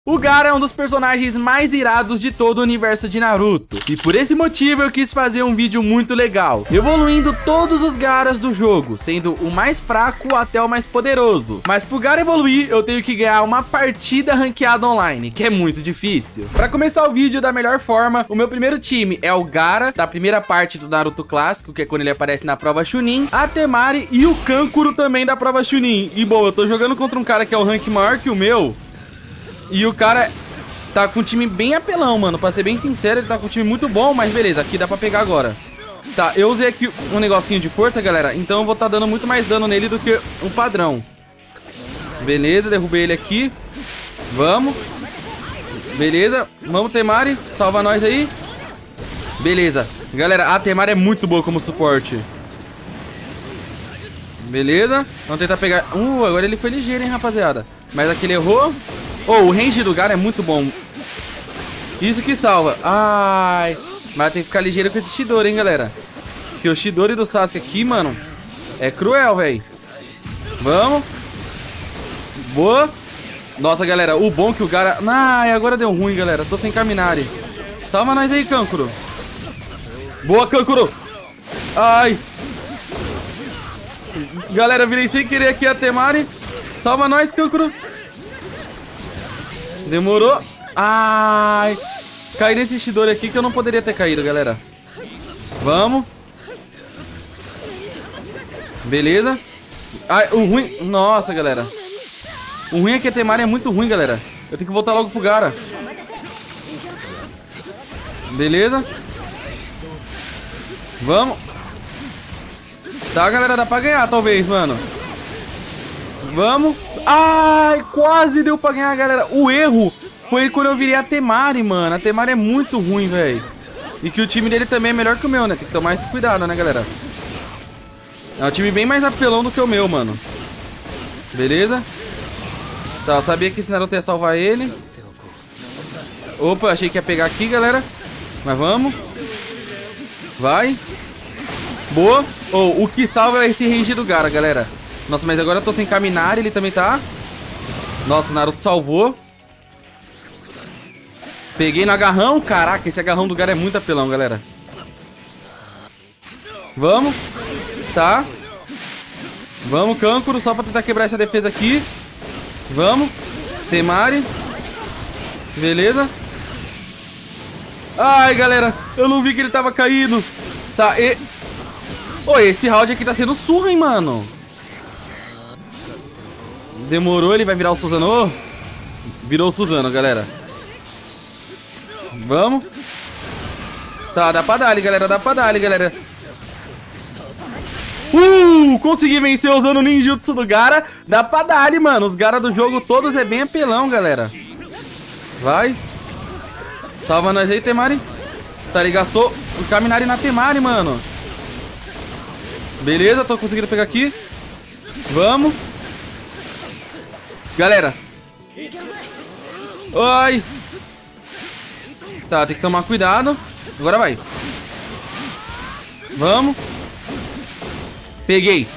O Gaara é um dos personagens mais irados de todo o universo de Naruto, e por esse motivo eu quis fazer um vídeo muito legal, evoluindo todos os Gaaras do jogo, sendo o mais fraco até o mais poderoso. Mas pro Gaara evoluir, eu tenho que ganhar uma partida ranqueada online, que é muito difícil. Pra começar o vídeo da melhor forma, o meu primeiro time é o Gaara, da primeira parte do Naruto clássico, que é quando ele aparece na prova Chunin, a Temari e o Kankuro também da prova Chunin. E bom, eu tô jogando contra um cara que é um rank maior que o meu, e o cara tá com um time bem apelão, mano. Pra ser bem sincero, ele tá com um time muito bom. Mas beleza, aqui dá pra pegar agora. Tá, eu usei aqui um negocinho de força, galera. Então eu vou tá dando muito mais dano nele do que um padrão. Beleza, derrubei ele aqui. Vamos. Beleza, vamos, Temari. Salva nós aí. Beleza. Galera, a Temari é muito boa como suporte. Beleza, vamos tentar pegar. Agora ele foi ligeiro, hein, rapaziada. Mas aqui ele errou. O range do Gaara é muito bom. Isso que salva. Ai, mas tem que ficar ligeiro com esse Chidori, hein, galera. Porque o Chidori do Sasuke aqui, mano, é cruel, velho. Vamos. Boa. Nossa, galera, o bom que o Gaara... Ai, agora deu ruim, galera. Tô sem Kaminari. Salva nós aí, Kankuro. Boa, Kankuro. Ai. Galera, virei sem querer aqui a Temari. Salva nós, Kankuro. Demorou. Ai. Caí nesse Chidori aqui que eu não poderia ter caído, galera. Vamos. Beleza. Ai, o ruim... Nossa, galera. O ruim é que a Temari é muito ruim, galera. Eu tenho que voltar logo pro Gaara. Beleza. Vamos. Tá, galera, dá pra ganhar, talvez, mano. Vamos. Ai, quase deu pra ganhar, galera. O erro foi quando eu virei a Temari, mano. A Temari é muito ruim, velho. E que o time dele também é melhor que o meu, né? Tem que tomar esse cuidado, né, galera? É um time bem mais apelão do que o meu, mano. Beleza. Tá, eu sabia que esse Naruto ia salvar ele. Opa, achei que ia pegar aqui, galera. Mas vamos. Vai. Boa. O que salva é esse range do Gaara, galera. Nossa, mas agora eu tô sem Kaminari, ele também tá. Nossa, o Naruto salvou. Peguei no agarrão. Caraca, esse agarrão do Gaara é muito apelão, galera. Vamos. Tá. Vamos, Kankuro, só pra tentar quebrar essa defesa aqui. Vamos. Temari. Beleza. Ai, galera, eu não vi que ele tava caído. Tá, esse round aqui tá sendo surra, hein, mano. Demorou, ele vai virar o Suzano. Virou o Suzano, galera. Vamos. Tá, dá pra dar ali, galera. Dá pra dar ali, galera. Consegui vencer usando o ninjutsu do Gaara. Dá pra dar ali, mano. Os Gaara do jogo todos é bem apelão, galera. Vai. Salva nós aí, Temari. Tá, ele gastou o Kaminari na Temari, mano. Beleza, tô conseguindo pegar aqui. Vamos. Galera. Ai. Tá, tem que tomar cuidado. Agora vai. Vamos. Peguei.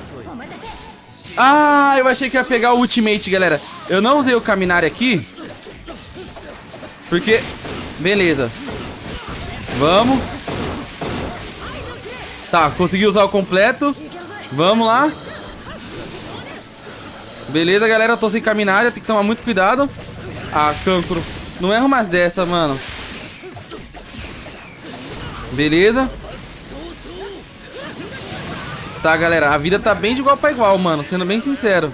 Ah, eu achei que ia pegar o ultimate, galera. Eu não usei o Kaminari aqui porque... Beleza. Vamos. Tá, consegui usar o completo. Vamos lá. Beleza, galera, eu tô sem Kaminari, tem que tomar muito cuidado. Ah, Kankuro, não erra mais dessa, mano. Beleza. Tá, galera, a vida tá bem de igual pra igual, mano, sendo bem sincero.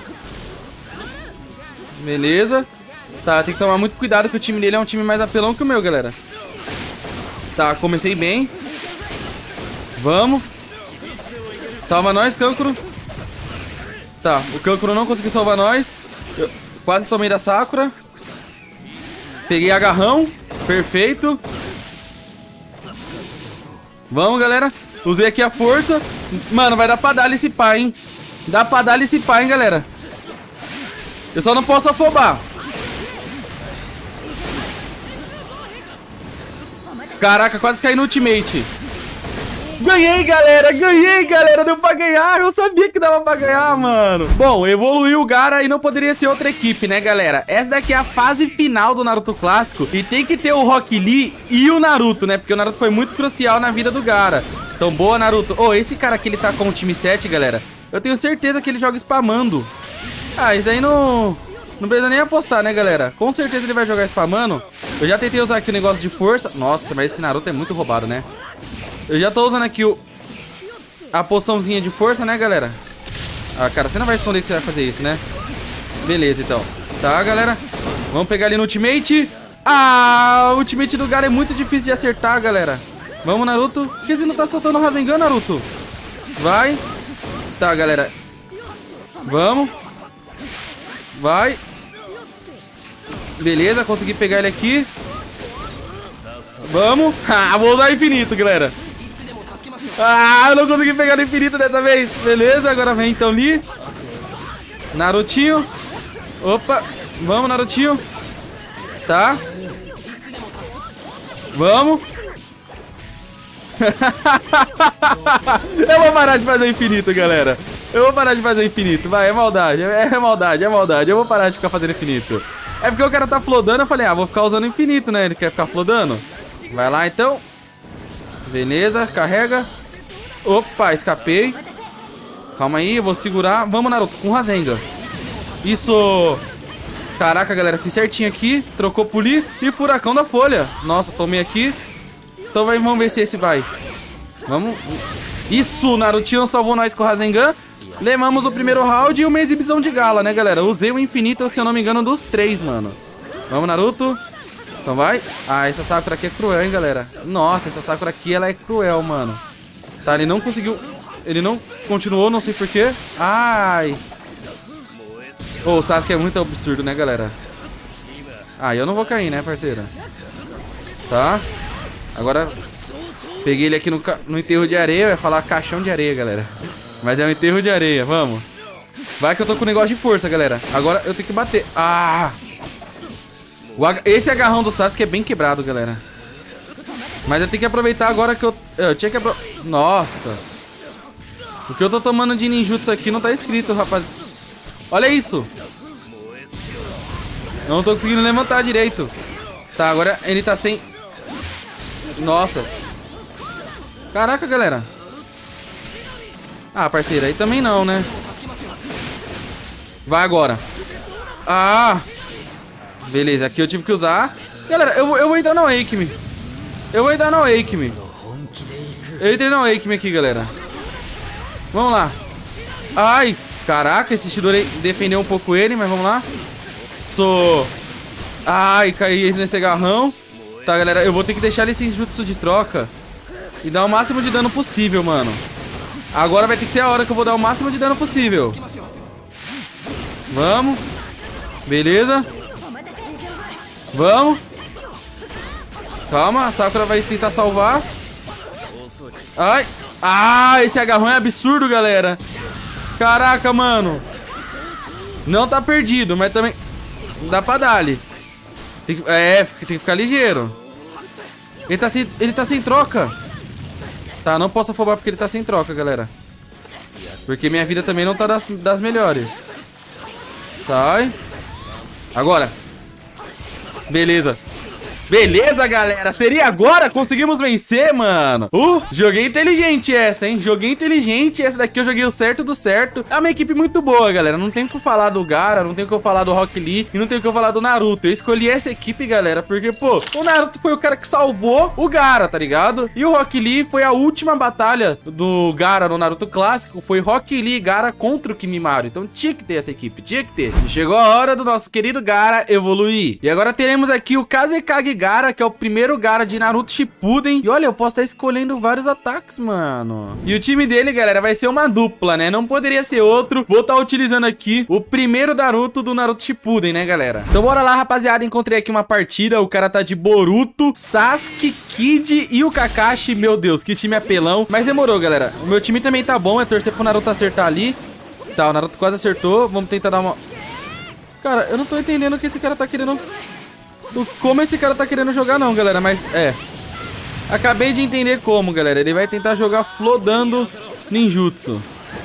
Beleza. Tá, tem que tomar muito cuidado que o time dele é um time mais apelão que o meu, galera. Tá, comecei bem. Vamos. Salva nós, Kankuro. Tá, o Kankuro não conseguiu salvar nós. Eu quase tomei da Sakura. Peguei agarrão. Perfeito. Vamos, galera. Usei aqui a força. Mano, vai dar pra dar esse pá, hein. Dá pra dar esse pá, hein, galera. Eu só não posso afobar. Caraca, quase caí no ultimate. Ganhei, galera, deu pra ganhar. Eu sabia que dava pra ganhar, mano. Bom, evoluiu o Gaara e não poderia ser outra equipe, né, galera? Essa daqui é a fase final do Naruto clássico e tem que ter o Rock Lee e o Naruto, né? Porque o Naruto foi muito crucial na vida do Gaara. Então, boa, Naruto. Ô, esse cara aqui, ele tá com o time 7, galera. Eu tenho certeza que ele joga spamando. Ah, isso daí não precisa nem apostar, né, galera? Com certeza ele vai jogar spamando. Eu já tentei usar aqui o negócio de força. Nossa, mas esse Naruto é muito roubado, né? Eu já tô usando aqui a poçãozinha de força, né, galera? Ah, cara, você não vai esconder que você vai fazer isso, né? Beleza, então. Tá, galera. Vamos pegar ali no ultimate. Ah, o ultimate do Gaara é muito difícil de acertar, galera. Vamos, Naruto. Por que você não tá soltando o Rasengan, Naruto? Vai. Tá, galera. Vamos. Vai. Beleza, consegui pegar ele aqui. Vamos. Ah, vou usar o infinito, galera. Ah, eu não consegui pegar no infinito dessa vez. Beleza, agora vem então Lee. Narutinho. Opa. Vamos, Narutinho. Tá. Vamos. Eu vou parar de fazer o infinito, galera. Eu vou parar de fazer o infinito. Vai, é maldade. É maldade, é maldade. Eu vou parar de ficar fazendo infinito. É porque o cara tá flodando. Eu falei, ah, vou ficar usando infinito, né? Ele quer ficar flodando. Vai lá, então. Beleza, carrega. Opa, escapei. Calma aí, eu vou segurar. Vamos, Naruto, com Rasengan. Isso. Caraca, galera, fiz certinho aqui. Trocou por Lee e furacão da folha. Nossa, tomei aqui. Então vamos ver se esse vai. Vamos. Isso, Narutinho salvou nós com o Rasengan. Levamos o primeiro round e uma exibição de gala, né, galera? Usei o infinito, se eu não me engano, dos 3, mano. Vamos, Naruto. Então vai. Ah, essa Sakura aqui é cruel, hein, galera? Nossa, essa Sakura aqui, ela é cruel, mano. Tá, ele não conseguiu... Ele não continuou, não sei porquê. Ai. Ô, o Sasuke é muito absurdo, né, galera? Ah, eu não vou cair, né, parceira? Tá. Agora... Peguei ele aqui no enterro de areia. Vai falar caixão de areia, galera. Mas é um enterro de areia, vamos. Vai que eu tô com negócio de força, galera. Agora eu tenho que bater. Ah! Esse agarrão do Sasuke é bem quebrado, galera. Mas eu tenho que aproveitar agora que eu tinha que aproveitar. Nossa. O que eu tô tomando de ninjutsu aqui não tá escrito, rapaz. Olha isso. Eu não tô conseguindo levantar direito. Tá, agora ele tá sem... Nossa. Caraca, galera. Ah, parceiro, aí também não, né? Vai agora. Ah! Beleza, aqui eu tive que usar. Galera, eu vou entrar no Akemi. Eu vou entrar no Akemi. Eu entrei no Akemi aqui, galera. Vamos lá. Ai, caraca, esse Chidori defendeu um pouco ele, mas vamos lá. Ai, caí nesse agarrão. Tá, galera, eu vou ter que deixar ele sem jutsu de troca e dar o máximo de dano possível, mano. Agora vai ter que ser a hora que eu vou dar o máximo de dano possível. Vamos. Beleza. Vamos. Calma, a Sakura vai tentar salvar. Ai. Ah, esse agarrão é absurdo, galera. Caraca, mano. Não tá perdido, mas também dá pra dar-lhe. Tem que ficar ligeiro. Ele tá sem troca. Tá, não posso afobar porque ele tá sem troca, galera. Porque minha vida também não tá das melhores. Sai. Agora. Beleza. Beleza, galera. Seria agora? Conseguimos vencer, mano. Joguei inteligente essa, hein? Joguei inteligente. Essa daqui eu joguei o certo do certo. É uma equipe muito boa, galera. Não tem o que falar do Gaara, não tem o que falar do Rock Lee e não tem o que falar do Naruto. Eu escolhi essa equipe, galera, porque, pô, o Naruto foi o cara que salvou o Gaara, tá ligado? E o Rock Lee foi a última batalha do Gaara no Naruto clássico. Foi Rock Lee e Gaara contra o Kimimaro. Então tinha que ter essa equipe, tinha que ter. E chegou a hora do nosso querido Gaara evoluir. E agora teremos aqui o Kazekage Gaara, que é o primeiro Gaara de Naruto Shippuden. E olha, eu posso estar escolhendo vários ataques, mano. E o time dele, galera, vai ser uma dupla, né? Não poderia ser outro. Vou estar utilizando aqui o primeiro Naruto do Naruto Shippuden, né, galera? Então bora lá, rapaziada. Encontrei aqui uma partida. O cara tá de Boruto, Sasuke, Kid e o Kakashi. Meu Deus, que time apelão. Mas demorou, galera. O meu time também tá bom. É torcer pro Naruto acertar ali. Tá, o Naruto quase acertou. Vamos tentar dar uma... Cara, eu não tô entendendo o que esse cara tá querendo... Como esse cara tá querendo jogar não, galera, mas Acabei de entender como, galera. Ele vai tentar jogar flodando ninjutsu.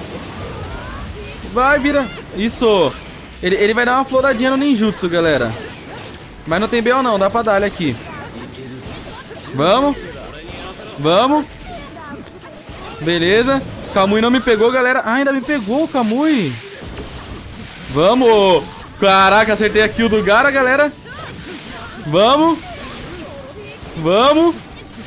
Vai, vira. Isso. Ele vai dar uma flodadinha no ninjutsu, galera. Mas não tem BO não, dá pra dar ele aqui. Vamos. Vamos. Beleza. Kamui não me pegou, galera. Ah, ainda me pegou o Kamui. Vamos. Caraca, acertei a kill do Gaara, galera. Vamos. Vamos.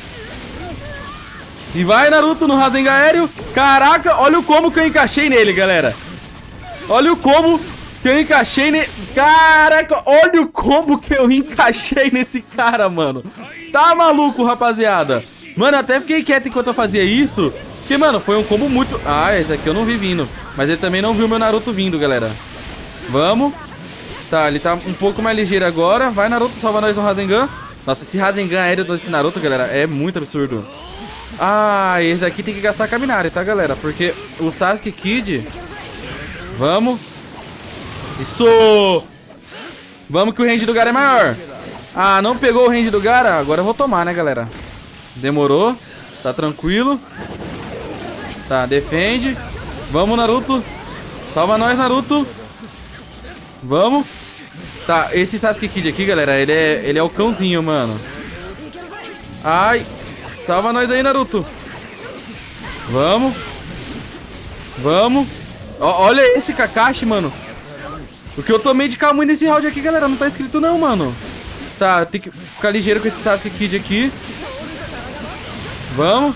E vai, Naruto, no Rasengan aéreo. Caraca, olha o combo que eu encaixei nele, galera. Olha o combo que eu encaixei nele. Caraca, olha o combo que eu encaixei nesse cara, mano. Tá maluco, rapaziada. Mano, eu até fiquei quieto enquanto eu fazia isso. Porque, mano, foi um combo muito... Ah, esse aqui eu não vi vindo. Mas ele também não viu meu Naruto vindo, galera. Vamos. Tá, ele tá um pouco mais ligeiro agora. Vai, Naruto, salva nós no Rasengan. Nossa, esse Rasengan aéreo desse Naruto, galera, é muito absurdo. Ah, esse daqui tem que gastar Kaminari, tá, galera? Porque o Sasuke Kid... Vamos. Isso! Vamos que o range do Gaara é maior. Ah, não pegou o range do Gaara? Agora eu vou tomar, né, galera? Demorou. Tá tranquilo. Tá, defende. Vamos, Naruto. Salva nós, Naruto. Vamos. Tá, esse Sasuke Kid aqui, galera, ele é o cãozinho, mano. Ai. Salva nós aí, Naruto. Vamos. Vamos. Olha esse Kakashi, mano. O que eu tomei de Kamui nesse round aqui, galera, não tá escrito não, mano. Tá, tem que ficar ligeiro com esse Sasuke Kid aqui. Vamos.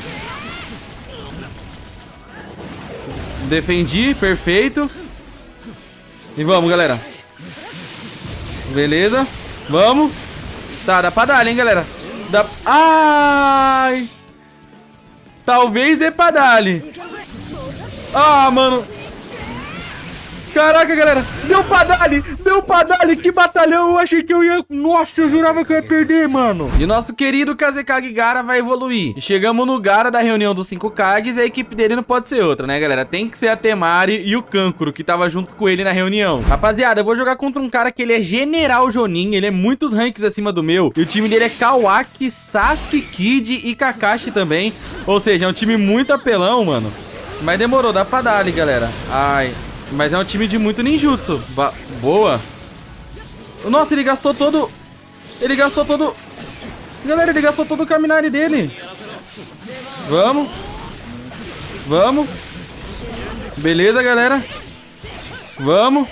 Defendi, perfeito. E vamos, galera. Beleza. Vamos. Tá, dá pra dar, hein, galera. Dá... Ai. Talvez dê pra dar-lhe. Ah, mano. Caraca, galera. Deu pra dar-lhe. Deu pra dar-lhe. Que batalhão. Eu achei que eu ia... Nossa, eu jurava que eu ia perder, mano. E o nosso querido Kazekage Gaara vai evoluir. E chegamos no Gaara da reunião dos 5 Kages. E a equipe dele não pode ser outra, né, galera? Tem que ser a Temari e o Kankuro, que tava junto com ele na reunião. Rapaziada, eu vou jogar contra um cara que ele é General Jonin. Ele é muitos ranks acima do meu. E o time dele é Kawaki, Sasuke Kid e Kakashi também. Ou seja, é um time muito apelão, mano. Mas demorou, dá pra dar ali, galera. Ai... Mas é um time de muito ninjutsu. Boa. Nossa, ele gastou todo... Ele gastou todo... Galera, ele gastou todo o Kaminari dele. Vamos. Vamos. Beleza, galera. Vamos.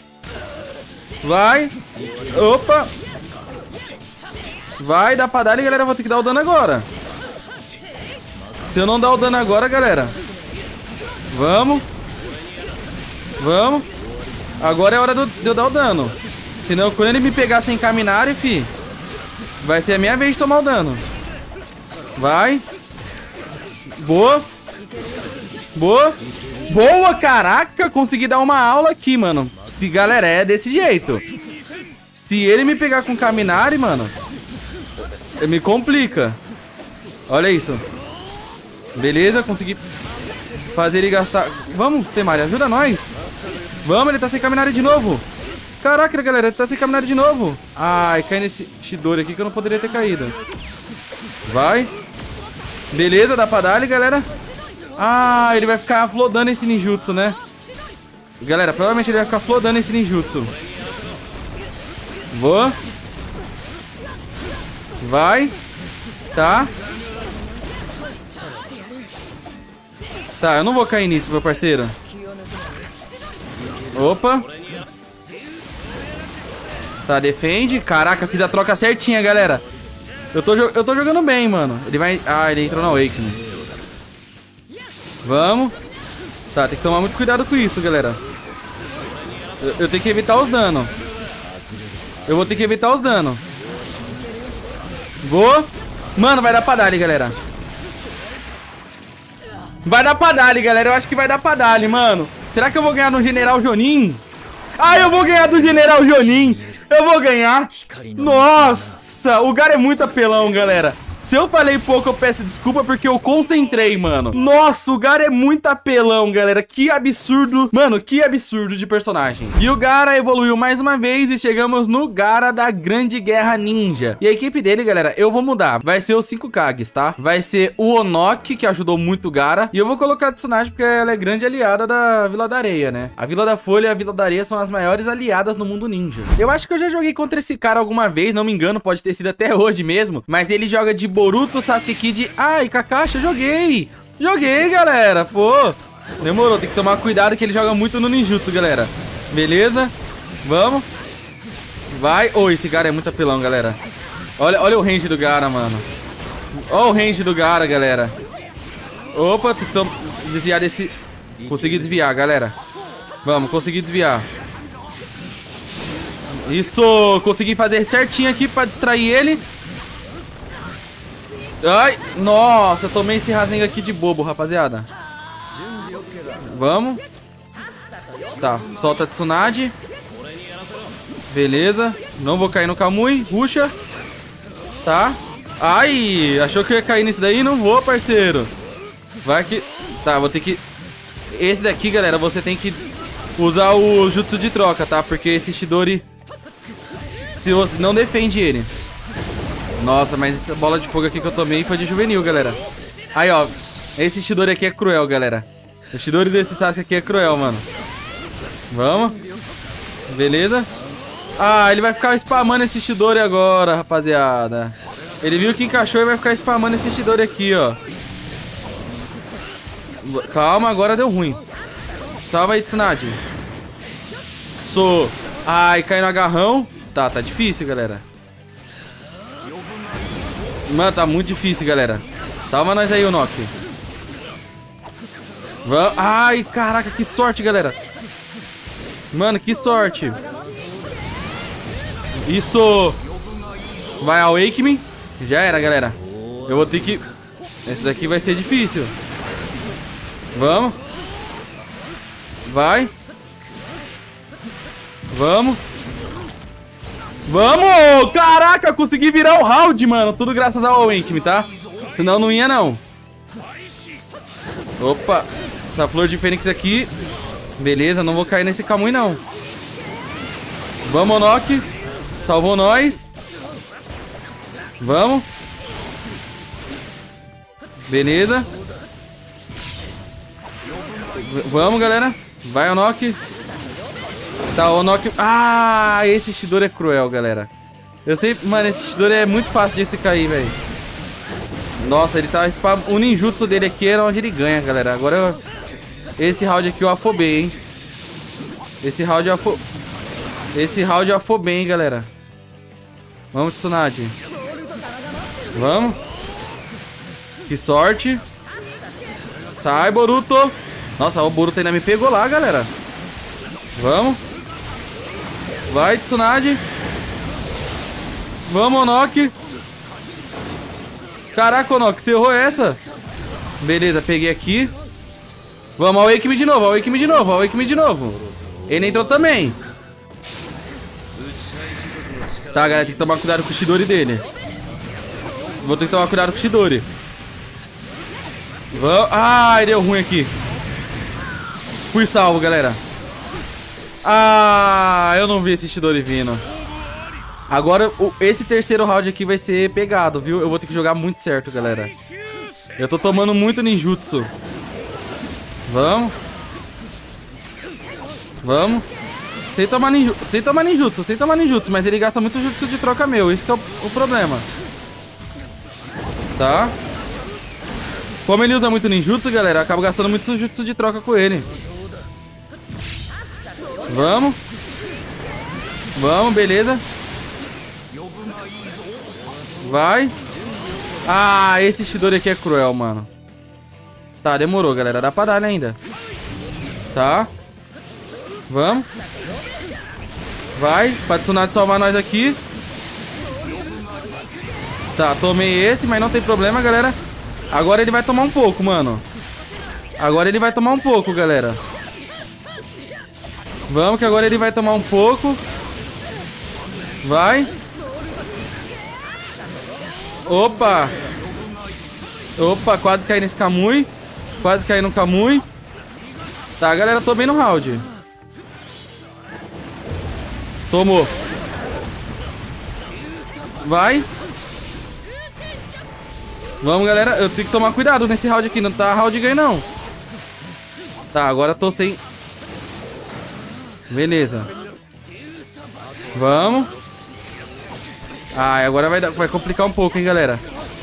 Vai. Opa. Vai, dá pra dar ali, galera. Eu vou ter que dar o dano agora. Se eu não dar o dano agora, galera... Vamos. Vamos. Agora é hora de eu dar o dano. Senão, quando ele me pegar sem Kaminari, fi, vai ser a minha vez de tomar o dano. Vai. Boa. Boa. Boa, caraca. Consegui dar uma aula aqui, mano. Se, galera, é desse jeito. Se ele me pegar com Kaminari, mano, me complica. Olha isso. Beleza, consegui fazer ele gastar... Vamos, Temari, ajuda nós. Vamos, ele tá sem Kaminari de novo. Caraca, galera, ele tá sem Kaminari de novo. Ai, cai nesse Chidori aqui que eu não poderia ter caído. Vai. Beleza, dá pra dar, galera. Ah, ele vai ficar flodando esse ninjutsu, né? Galera, provavelmente ele vai ficar flodando esse ninjutsu. Boa. Vai. Tá. Tá, eu não vou cair nisso, meu parceiro. Opa. Tá, defende. Caraca, fiz a troca certinha, galera. Eu tô jogando bem, mano. Ele vai... Ah, ele entrou na Awakening. Vamos. Tá, tem que tomar muito cuidado com isso, galera. Eu tenho que evitar os danos. Eu vou ter que evitar os danos. Vou. Mano, vai dar pra dar ali, galera. Vai dar pra dar ali, galera. Eu acho que vai dar pra dar ali, mano. Será que eu vou ganhar no General Jonin? Ah, eu vou ganhar do General Jonin. Eu vou ganhar. Nossa, o Gaara é muito apelão, galera. Se eu falei pouco, eu peço desculpa porque eu concentrei, mano. Nossa, o Gaara é muito apelão, galera. Que absurdo. Mano, que absurdo de personagem. E o Gaara evoluiu mais uma vez e chegamos no Gaara da Grande Guerra Ninja. E a equipe dele, galera, eu vou mudar. Vai ser os 5 Kages, tá? Vai ser o Onoki, que ajudou muito o Gaara. E eu vou colocar a Tsunade porque ela é grande aliada da Vila da Areia, né? A Vila da Folha e a Vila da Areia são as maiores aliadas no mundo ninja. Eu acho que eu já joguei contra esse cara alguma vez, não me engano, pode ter sido até hoje mesmo. Mas ele joga de Boruto, Sasuke Kid... Ai, Kakashi, eu joguei! Joguei, galera, pô! Demorou, tem que tomar cuidado que ele joga muito no ninjutsu, galera. Beleza? Vamos. Vai. Oh, esse Gaara é muito apelão, galera. Olha o range do Gaara, mano. Olha o range do Gaara, galera. Opa, tem que desviar desse... Consegui desviar, galera. Vamos, consegui desviar. Isso, consegui fazer certinho aqui pra distrair ele. Ai, nossa, eu tomei esse Rasengan aqui de bobo, rapaziada. Vamos. Tá, solta a Tsunade. Beleza. Não vou cair no Kamui. Ruxa. Tá. Ai, achou que eu ia cair nesse daí? Não vou, parceiro. Vai que... Tá, vou ter que... Esse daqui, galera, você tem que usar o jutsu de troca, tá? Porque esse Chidori... Se você não defende ele. Nossa, mas essa bola de fogo aqui que eu tomei foi de juvenil, galera. Aí, ó. Esse Chidori aqui é cruel, galera. O Chidori desse Sasuke aqui é cruel, mano. Vamos. Beleza. Ah, ele vai ficar spamando esse Chidori agora, rapaziada. Ele viu que encaixou e vai ficar spamando esse Chidori aqui, ó. Calma, agora deu ruim. Salva aí, Tsunade. Ai, cai no agarrão. Tá difícil, galera. Mano, tá muito difícil, galera. Salva nós aí, Onoki. Ai, caraca, que sorte, galera. Mano, que sorte. Isso. Vai ao Wake Me. Já era, galera. Eu vou ter que... Esse daqui vai ser difícil. Vamos. Vai. Vamos. Vamos! Caraca, eu consegui virar o round, mano. Tudo graças ao Wake Me, tá? Senão não ia, não. Opa. Essa flor de fênix aqui. Beleza, não vou cair nesse Kamui, não. Vamos, Onoki. Salvou nós. Vamos. Beleza. Vamos, galera. Vai, Onoki. Tá, o Onoki... Ah, esse Chidori é cruel, galera. Eu sei... Mano, esse Chidori é muito fácil de se cair, velho. Nossa, ele tá... O ninjutsu dele aqui é onde ele ganha, galera. Agora eu... Esse round aqui eu afobei, hein. Esse round eu afobei, hein, galera. Vamos, Tsunade. Vamos. Que sorte. Sai, Boruto. Nossa, o Boruto ainda me pegou lá, galera. Vamos. Vai, Tsunade. Vamos, Onoki. Caraca, Onoki, você errou essa. Beleza, peguei aqui. Vamos, ao Wake Me de novo, ao Wake Me de novo, ao Wake Me de novo. Ele entrou também. Tá, galera, tem que tomar cuidado com o Chidori dele. Vou ter que tomar cuidado com o Chidori. Vamos. Ai, deu ruim aqui. Fui salvo, galera. Ah, eu não vi esse Chidori vindo. Agora, esse terceiro round aqui vai ser pegado, viu? Eu vou ter que jogar muito certo, galera. Eu tô tomando muito ninjutsu. Vamos. Vamos. Sem tomar ninjutsu, mas ele gasta muito jutsu de troca meu. Isso que é o problema. Tá. Como ele usa muito ninjutsu, galera, eu acabo gastando muito jutsu de troca com ele. Vamos. Vamos, beleza. Vai. Ah, esse Chidori aqui é cruel, mano. Tá, demorou, galera. Dá pra dar ainda. Tá. Vamos. Vai. Pra Tsunade salvar nós aqui. Tá, tomei esse, mas não tem problema, galera. Agora ele vai tomar um pouco, mano. Agora ele vai tomar um pouco, galera. Vamos, que agora ele vai tomar um pouco. Vai. Opa. Opa, quase caí nesse Kamui. Quase caí no Kamui. Tá, galera, tô bem no round. Tomou. Vai. Vamos, galera. Eu tenho que tomar cuidado nesse round aqui. Não tá round ganho, não. Tá, agora tô sem... Beleza. Vamos. Ah, agora vai complicar um pouco, hein, galera.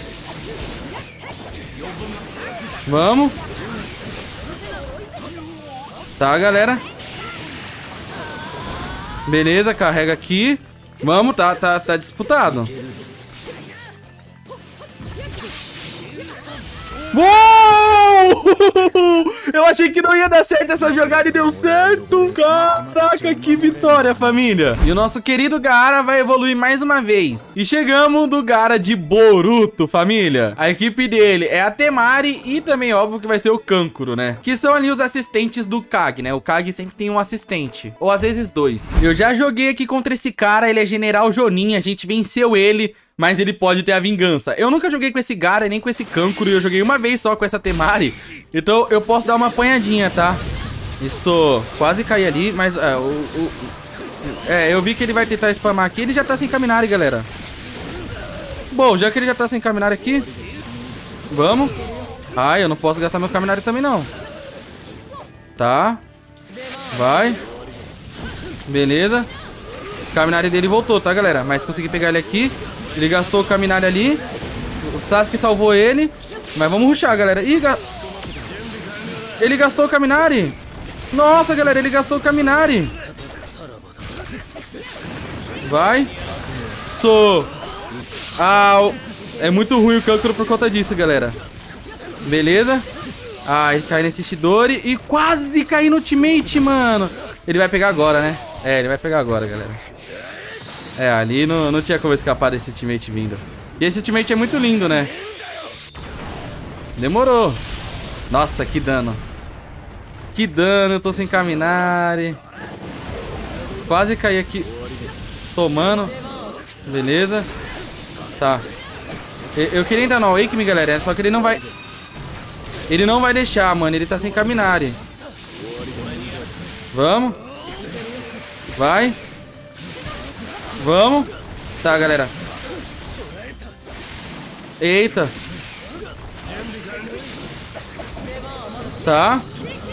Vamos. Tá, galera. Beleza, carrega aqui. Vamos, tá disputado. Uou! Eu achei que não ia dar certo essa jogada e deu certo. Caraca, que vitória, família. E o nosso querido Gaara vai evoluir mais uma vez. E chegamos do Gaara de Boruto, família. A equipe dele é a Temari e também, óbvio, que vai ser o Kankuro, né? Que são ali os assistentes do Kage, né? O Kage sempre tem um assistente. Ou às vezes dois. Eu já joguei aqui contra esse cara, ele é General Jonin. A gente venceu ele, mas ele pode ter a vingança. Eu nunca joguei com esse Gaara, nem com esse Kankuro. Eu joguei uma vez só com essa Temari. Então eu posso dar uma apanhadinha, tá? Isso, quase caí ali, mas... eu vi que ele vai tentar spamar aqui. Ele já tá sem Kaminari, galera. Bom, já que ele já tá sem Kaminari aqui, vamos. Ai, eu não posso gastar meu Kaminari também, não. Tá. Vai. Beleza. O Kaminari dele voltou, tá, galera? Mas consegui pegar ele aqui. Ele gastou o Kaminari ali. O Sasuke salvou ele. Mas vamos rushar, galera. Ih, ele gastou o Kaminari. Nossa, galera, ele gastou o Kaminari. Vai. É muito ruim o Kankuro por conta disso, galera. Beleza. Ai, cai nesse Chidori. E quase cai no ultimate, mano. Ele vai pegar agora, né? É, ele vai pegar agora, galera. É, ali não tinha como escapar desse ultimate vindo. E esse ultimate é muito lindo, né? Demorou. Nossa, que dano. Que dano, eu tô sem Kaminari. Quase caí aqui. Tomando. Beleza. Tá. Eu queria entrar no Awake Me, galera. Só que ele não vai... Ele não vai deixar, mano. Ele tá sem Kaminari. Vamos. Vai. Vamos. Tá, galera. Eita. Tá.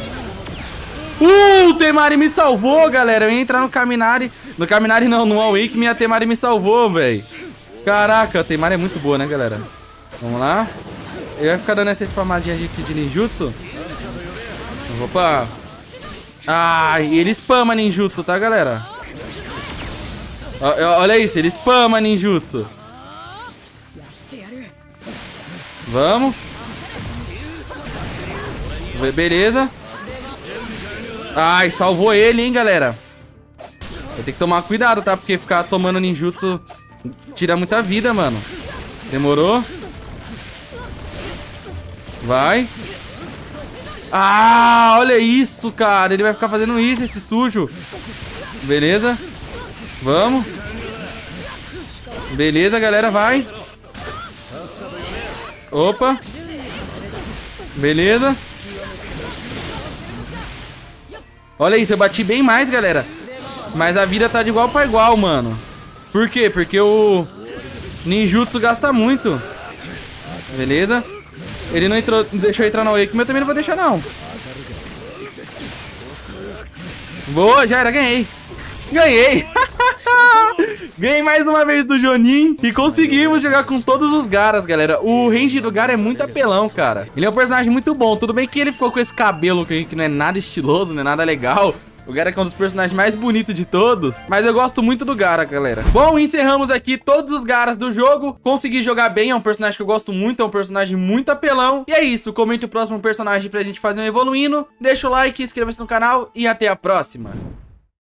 O Temari me salvou, galera. Eu ia entrar no Kaminari. No Kaminari não, no Awake Me, a Temari me salvou, velho. Caraca, a Temari é muito boa, né, galera? Vamos lá. Ele vai ficar dando essa spamadinha aqui de ninjutsu. Opa. Ai, ele spama ninjutsu, tá, galera? Olha isso, ele spama ninjutsu. Vamos. Beleza. Ai, salvou ele, hein, galera. Vai ter que tomar cuidado, tá? Porque ficar tomando ninjutsu tira muita vida, mano. Demorou. Vai. Ah, olha isso, cara. Ele vai ficar fazendo isso, esse sujo. Beleza. Vamos. Beleza, galera, vai. Opa. Beleza. Olha isso, eu bati bem mais, galera. Mas a vida tá de igual pra igual, mano. Por quê? Porque o ninjutsu gasta muito. Beleza. Ele não deixou eu entrar na Awake, mas eu também não vou deixar, não. Boa, já era, ganhei. Ganhei. Ganhei mais uma vez do Jonin. E conseguimos jogar com todos os Gaaras, galera. O range do Gaara é muito apelão, cara. Ele é um personagem muito bom. Tudo bem que ele ficou com esse cabelo que não é nada estiloso, não é nada legal. O Gaara é um dos personagens mais bonitos de todos. Mas eu gosto muito do Gaara, galera. Bom, encerramos aqui todos os Gaaras do jogo. Consegui jogar bem, é um personagem que eu gosto muito. É um personagem muito apelão. E é isso, comente o próximo personagem pra gente fazer um evoluindo. Deixa o like, inscreva-se no canal e até a próxima.